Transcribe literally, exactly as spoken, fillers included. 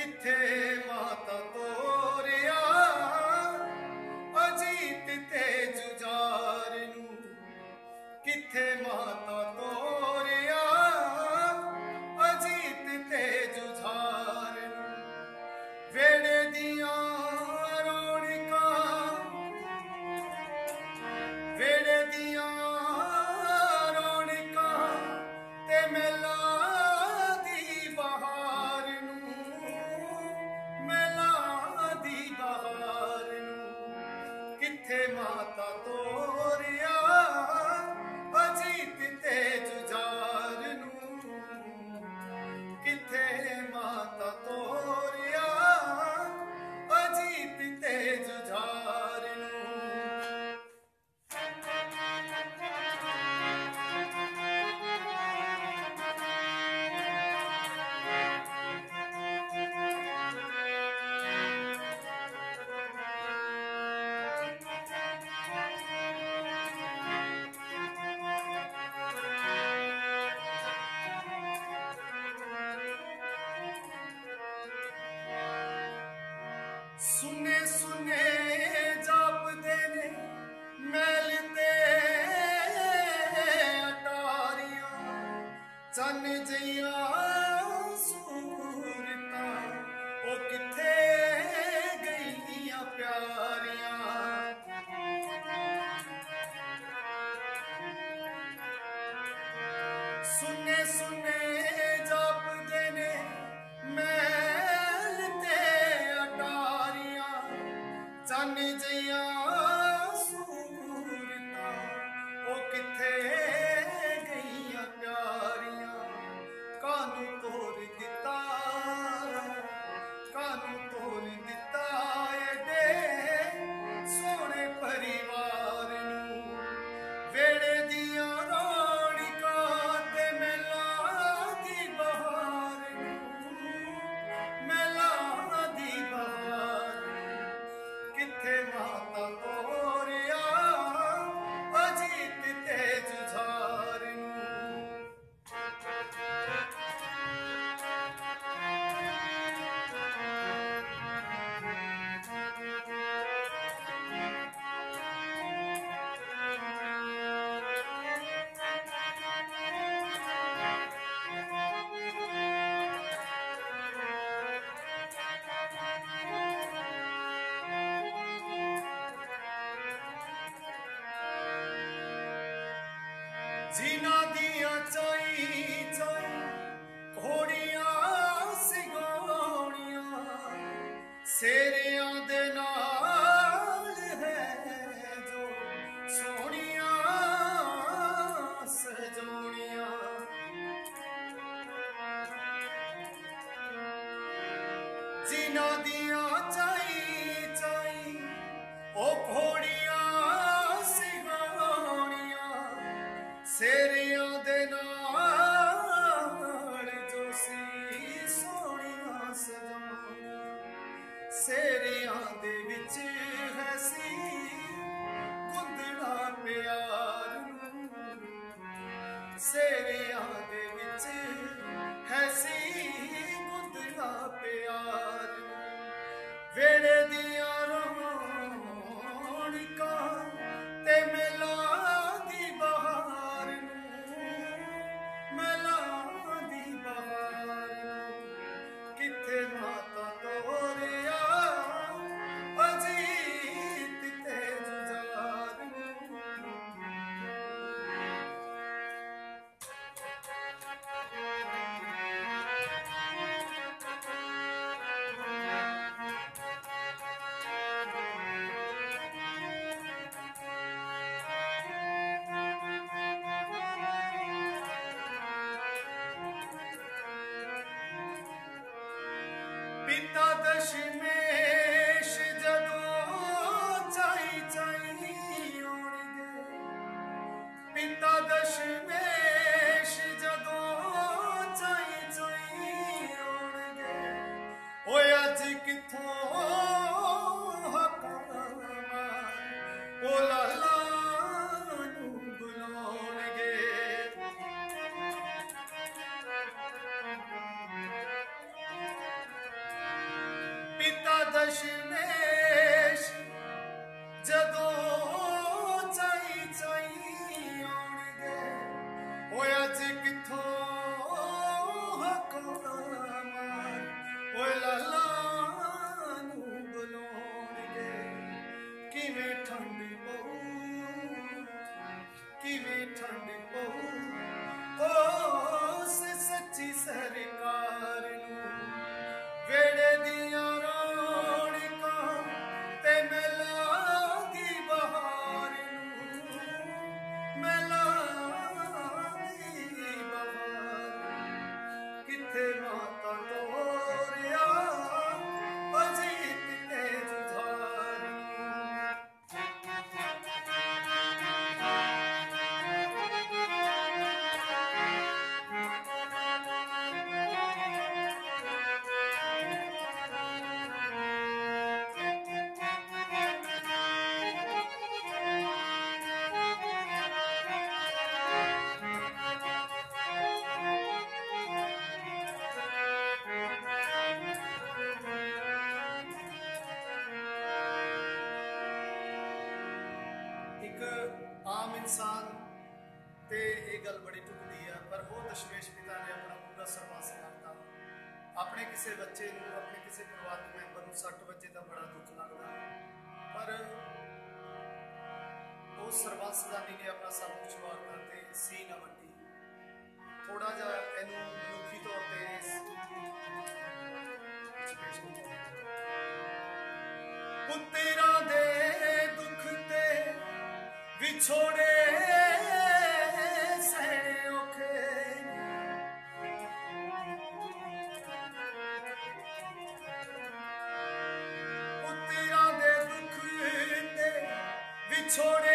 किथे माता तोरिया अजीत ते जुझार नू किथे माता तोरिया अजीत ते जुझार नू वेड़े दियां रौणिकां वेड़े दियां रौणिकां ते मेला दी बहार नू मेला दी बहार नू किथे माता तोरिया अजीत ते जुझार नू किथे माता तोरिया अजीत ते जुझार नू सुने सुने जापदे ने मैलते अटारियां चन जिया सूरतां ओ किथे गईयां प्यारियां सुने सुने जापदे ने मैलते अटारियां चन जिया सूरतां ओ किथे गईयां प्यारियां कानू तोड़ दिता कानू तोड़ दिता एडे सोने परिवार नू वेड़े दियां रौणिकां ते मेला दी बहार नू मेला दी बहार किथे माता तोरिया अजीत ते जुझार नू जीना दिया चाई चाई घोड़ियां सिगोड़ियां सेरियां दे नाल है जो सोहणियां सजोणियां जीना दिया चाई चाई ओ घोड़ियां सिगोड़ियां सेरियां दे नाल जो सी सोहणियां सजोणियां सेरियां दे विच है सी गुंदड़ा प्यार नू सेरियां दे विच है सी गुंदड़ा प्यार नू वेड़े दियां रौणिकां ते मेला दी बहार नू मेला दी बहार नू किथे माता तोरिया अजीत ते जुझार नू पिता दशमेश जदों चाई चाई होणगे पिता दशमेश जदों चाई चाई होणगे ओए अज किथों हकामा ओ लाला नू बुलाउणगे दशमेश जदों चाई चाई आउणगे ओए अज किथों हकों मार ओए लाला नूं बुलाउणगे किवें ठंड पऊ किवें ठंड पऊ उस सच्ची सरकार नूं वेड़े दियां रौणकां ते मिलांगी बहार नूं मिलांगी बहार किथे माता तोरिया अजीत ते जुझार एक आम इंसान ते ये गल बड़ी टुकदी है पर वो दशमेश पिता ने अपना पूरा सरवास करता अपने किसी बच्चे नूं अपने किसी परिवार मैंबर नूं सट बजे तो बड़ा दुख लगता पर वो सरवासदानी ने अपना सब कुछ वारता ते सी ना वड्डी थोड़ा जा इनू मनुखी तौर पर पुत्तरा दे दुख ते विछोड़े सहने औखे पुत्तरा दे दुख ते विछोड़े